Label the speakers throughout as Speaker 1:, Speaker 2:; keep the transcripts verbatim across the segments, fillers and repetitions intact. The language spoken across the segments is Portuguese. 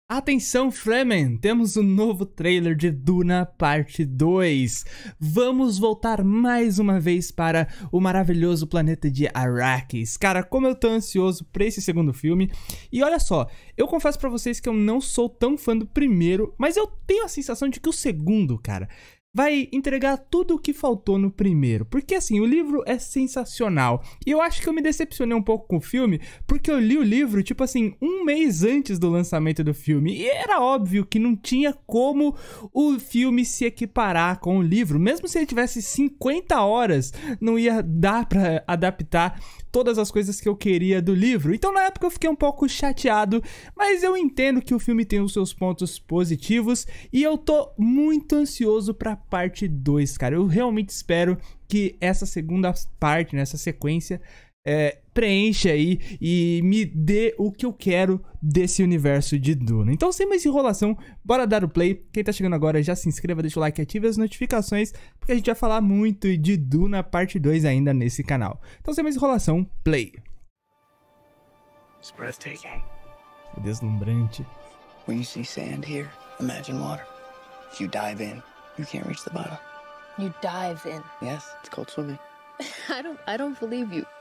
Speaker 1: Atenção, Fremen! Temos um novo trailer de Duna Parte dois. Vamos voltar mais uma vez para o maravilhoso planeta de Arrakis. Cara, como eu tô ansioso pra esse segundo filme. E olha só, eu confesso pra vocês que eu não sou tão fã do primeiro, mas eu tenho a sensação de que o segundo, cara, vai entregar tudo o que faltou no primeiro. Porque assim, o livro é sensacional. E eu acho que eu me decepcionei um pouco com o filme, porque eu li o livro, tipo assim, um mês antes do lançamento do filme. E era óbvio que não tinha como o filme se equiparar com o livro. Mesmo se ele tivesse cinquenta horas, não ia dar pra adaptar todas as coisas que eu queria do livro. Então na época eu fiquei um pouco chateado, mas eu entendo que o filme tem os seus pontos positivos e eu tô muito ansioso pra parte dois, cara. Eu realmente espero que essa segunda parte, nessa sequência, é, preencha aí e me dê o que eu quero desse universo de Duna. Então, sem mais enrolação, bora dar o play. Quem tá chegando agora, já se inscreva, deixa o like e ative as notificações, porque a gente vai falar muito de Duna parte dois ainda nesse canal. Então, sem mais enrolação, play.
Speaker 2: It's breathtaking.
Speaker 1: Deslumbrante.
Speaker 2: When you see sand here, imagine water. If you dive in, you can't reach the bottom.
Speaker 3: You dive in.
Speaker 2: Yes, it's called swimming.
Speaker 3: I don't I don't believe you.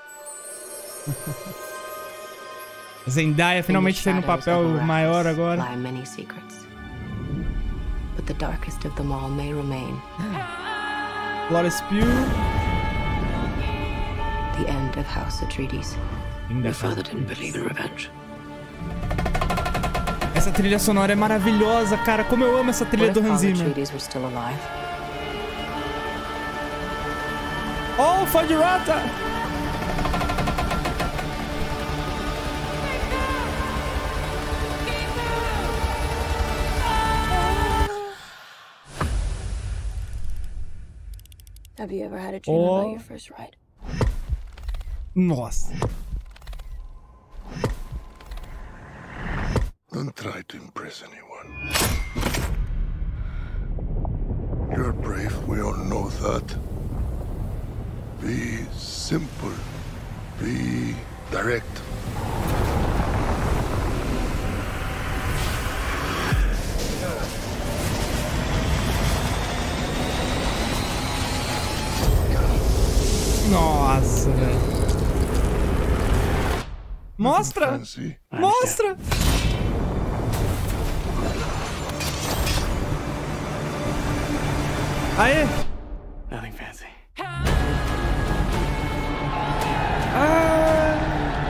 Speaker 1: Zendaya finalmente tendo um papel maior agora.
Speaker 3: Lie many secrets. But the darkest of them all may remain.
Speaker 1: Florence Pugh.
Speaker 3: The end of House Atreides.
Speaker 2: Your father didn't believe in revenge.
Speaker 1: Essa trilha sonora é maravilhosa, cara. Como eu amo essa trilha
Speaker 3: What
Speaker 1: do
Speaker 3: if
Speaker 1: Hans
Speaker 3: all
Speaker 1: Zimmer.
Speaker 3: Atreides were still alive?
Speaker 1: Oh, fã de rata!
Speaker 3: Have you ever had a dream
Speaker 1: Oh.
Speaker 3: about your first ride?
Speaker 1: Nossa.
Speaker 4: Don't try to impress anyone. You're brave, we all know that. Be simple. Be direct.
Speaker 1: Nossa, velho. Mostra!
Speaker 4: Fancy?
Speaker 1: Mostra! Aê!
Speaker 2: Nothing fancy.
Speaker 1: Ah!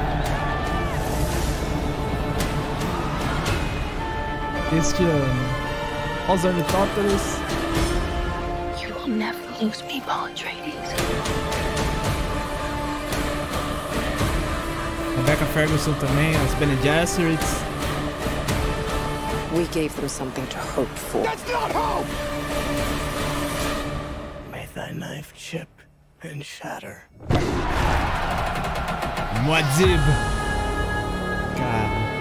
Speaker 1: Este ano. Olha os ornitópteros.
Speaker 3: You will never lose me, Paul Atreides.
Speaker 1: Rebecca Ferguson também, as Bene Gesserits.
Speaker 3: We gave them something to hope for.
Speaker 4: That's not hope!
Speaker 2: May thy knife chip and shatter.
Speaker 1: Muad'Dib. Cara.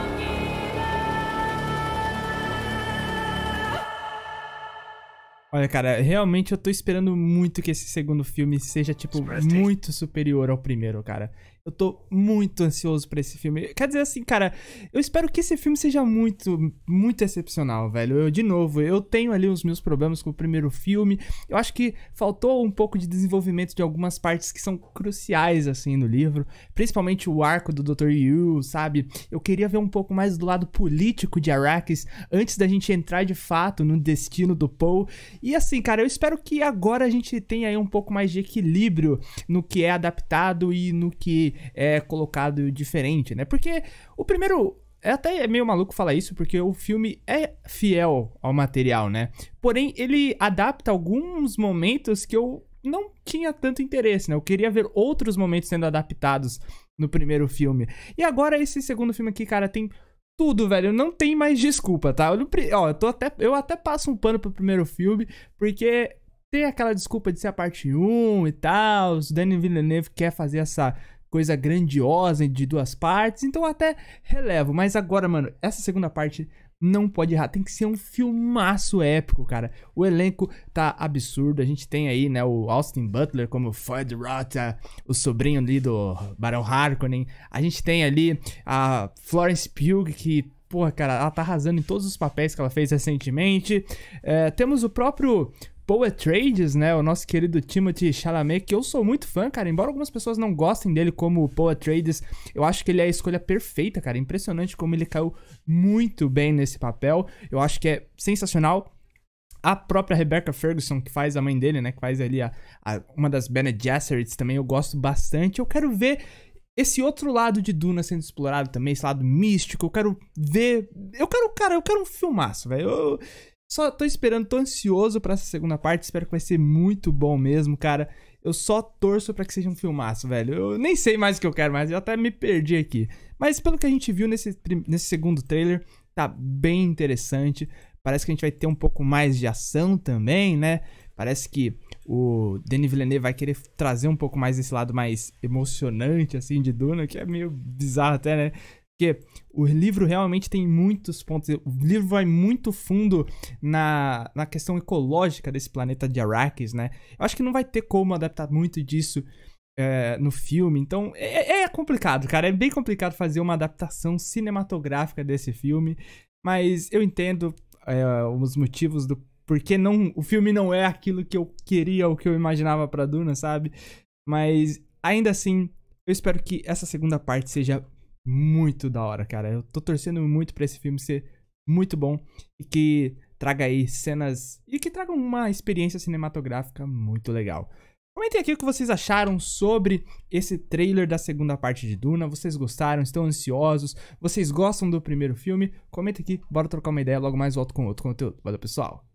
Speaker 1: Olha, cara, realmente eu tô esperando muito que esse segundo filme seja, tipo, muito superior ao primeiro, cara. Eu tô muito ansioso pra esse filme. Quer dizer assim, cara, eu espero que esse filme seja muito, muito excepcional, velho. Eu, de novo, eu tenho ali os meus problemas com o primeiro filme. Eu acho que faltou um pouco de desenvolvimento de algumas partes que são cruciais, assim, no livro. Principalmente o arco do doutor Yu, sabe? Eu queria ver um pouco mais do lado político de Arrakis antes da gente entrar, de fato, no destino do Paul. E assim, cara, eu espero que agora a gente tenha aí um pouco mais de equilíbrio no que é adaptado e no que é colocado diferente, né? Porque o primeiro... É até meio maluco falar isso, porque o filme é fiel ao material, né? Porém, ele adapta alguns momentos que eu não tinha tanto interesse, né? Eu queria ver outros momentos sendo adaptados no primeiro filme. E agora esse segundo filme aqui, cara, tem... tudo, velho, não tem mais desculpa, tá? Eu, não, ó, eu, tô até, eu até passo um pano pro primeiro filme, porque tem aquela desculpa de ser a parte um e tal, o Denis Villeneuve quer fazer essa coisa grandiosa de duas partes, então eu até relevo. Mas agora, mano, essa segunda parte não pode errar, tem que ser um filmaço épico, cara. O elenco tá absurdo, a gente tem aí, né, o Austin Butler como Ford Rota, o sobrinho ali do Barão Harkonnen. A gente tem ali a Florence Pugh, que porra, cara, ela tá arrasando em todos os papéis que ela fez recentemente. É, temos o próprio Paul Atreides, né, o nosso querido Timothée Chalamet, que eu sou muito fã, cara, embora algumas pessoas não gostem dele como o Paul Atreides, eu acho que ele é a escolha perfeita, cara, impressionante como ele caiu muito bem nesse papel, eu acho que é sensacional. A própria Rebecca Ferguson, que faz a mãe dele, né, que faz ali a, a, uma das Bene Gesserits também, eu gosto bastante, eu quero ver esse outro lado de Duna sendo explorado também, esse lado místico, eu quero ver, eu quero, cara, eu quero um filmaço, velho, eu só tô esperando, tô ansioso pra essa segunda parte, espero que vai ser muito bom mesmo, cara. Eu só torço pra que seja um filmaço, velho. Eu nem sei mais o que eu quero mais, eu até me perdi aqui. Mas pelo que a gente viu nesse, nesse segundo trailer, tá bem interessante. Parece que a gente vai ter um pouco mais de ação também, né? Parece que o Denis Villeneuve vai querer trazer um pouco mais desse lado mais emocionante, assim, de Duna, que é meio bizarro até, né? Porque o livro realmente tem muitos pontos, o livro vai muito fundo na, na questão ecológica desse planeta de Arrakis, né? Eu acho que não vai ter como adaptar muito disso é, no filme, então é, é complicado, cara, é bem complicado fazer uma adaptação cinematográfica desse filme, mas eu entendo é, os motivos do porquê não, o filme não é aquilo que eu queria, o que eu imaginava pra Duna, sabe? Mas ainda assim, eu espero que essa segunda parte seja muito da hora, cara. Eu tô torcendo muito pra esse filme ser muito bom e que traga aí cenas e que traga uma experiência cinematográfica muito legal. Comentem aqui o que vocês acharam sobre esse trailer da segunda parte de Duna. Vocês gostaram? Estão ansiosos? Vocês gostam do primeiro filme? Comenta aqui, bora trocar uma ideia. Logo mais volto com outro conteúdo. Valeu, pessoal!